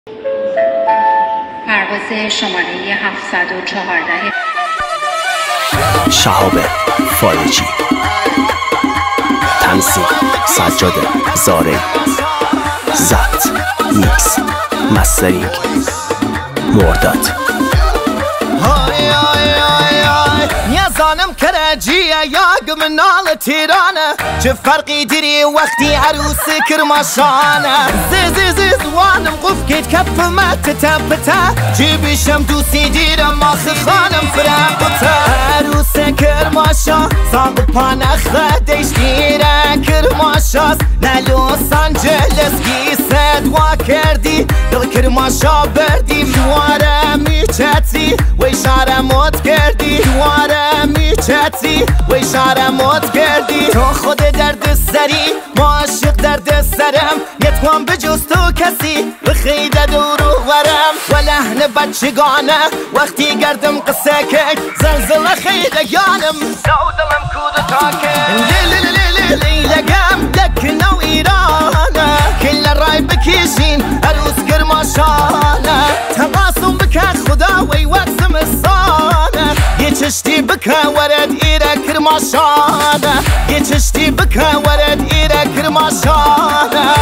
پرواز شماره 714 شهاب فارجی، تنظیم سجاد زاره، ضبط میکس مسترینگ مرداد. نظانم کرجیه یا منال تیرانه، چه فرقی داری وقتی عروس کرماشانه. زیز وانم قفکت کف مت تپتا، جیبشم دوستی دیرم ماخ خانم فرقتا. عروس کرماشا ساق پانخه دیش دیره کرماشاست، نلوس آنجلس گیسد وا کردی دل کرماشا بردی. دواره میچتی و اشاره مد کردی، دواره میچتی و اشاره مد کردی. تو خود درد سری ما عاشق درد سرم، نتوان بجز تو کسی بخیده دورو ورم. و لحن بچگانه وقتی گردم قصه کک، زلزله خیلگانم سو دلم کود تاکه. لیلگم لکنو ایرانه، کل رای بکشین عروس کرماشانه. تقاسم بکن خدا وی وقت زمستانه، یه چشتی بکن ورد ایره کرماشانه، یه چشتی بکن ورد ایره کرماشانه.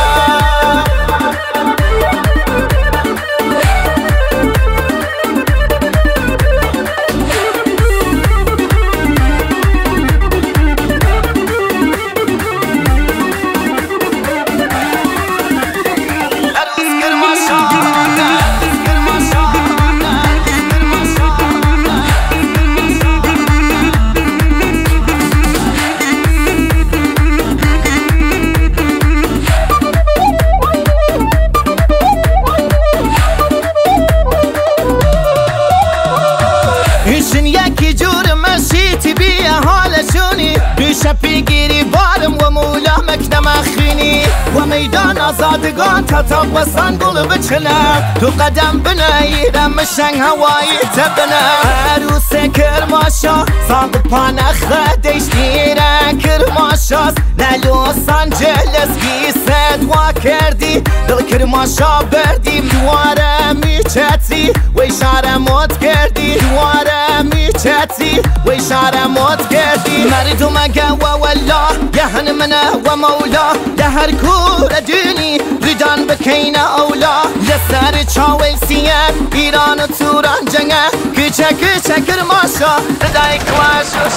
ایشن یکی جور مشیتی بیه حالشونی، بیشه پیگیری بارم و مولا مکنم اخینی. و میدان آزادگان تا بسان گل بچنم، تو قدم بناییرم مشنگ هوایی تبنم. عروس کرماشا ساق پانخه دیش دیره کرماشاست، نلوس آنجلس گیسد وا کردی دل کرماشا بردیم. دواره میچتی و اشاره مد کردی، دواره میچتی و اشاره مد کردی. مردم اگه و والله یهن منه و مولا، لهر کور دینی ریدان بکینه اولا. لسر چاویل سیم ایران و توران جنگه، کچه کرماشا ردای کلاش و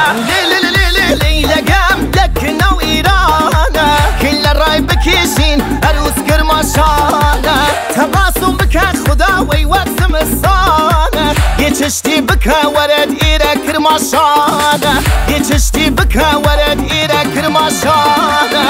شنگه. لیلگم لکنو ایرانه، کل رای بکشین عروس کرماشانه. تقاسم بکن خدا وی وقت زمستانه، یه چشتی بکن ورد ایره کرماشانه، یه چشتی بکن ورد ایره کرماشانه.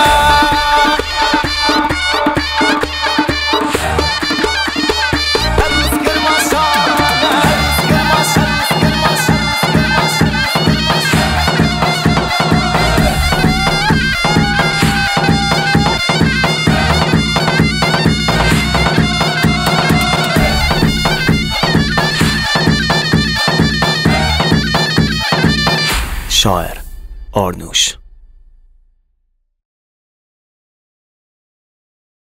شاعر آرنوش.